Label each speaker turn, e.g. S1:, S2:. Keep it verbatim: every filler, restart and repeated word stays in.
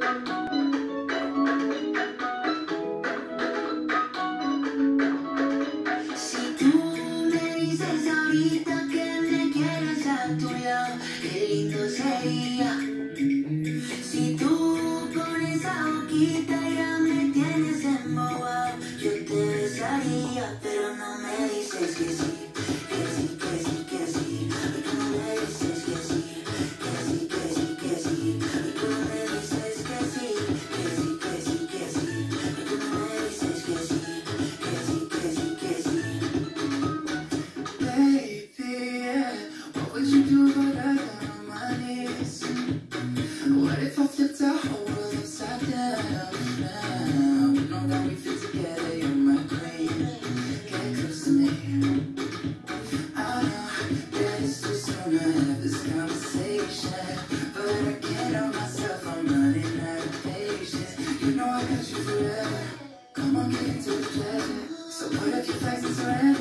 S1: Si tú me dices ahorita que me quieres a tu lado, qué lindo sería. Si tú con esa boquita ya me tienes embobado, yo te besaría, pero no me dices que sí. What if I flipped our whole world upside down? Now we know that we fit together, you're my queen. Get close to me. I know that it's too soon to have this conversation, but I can't help myself, I'm running out of patience. You know I got you forever. Come on, get into the pleasure. So put up your flags and surrender.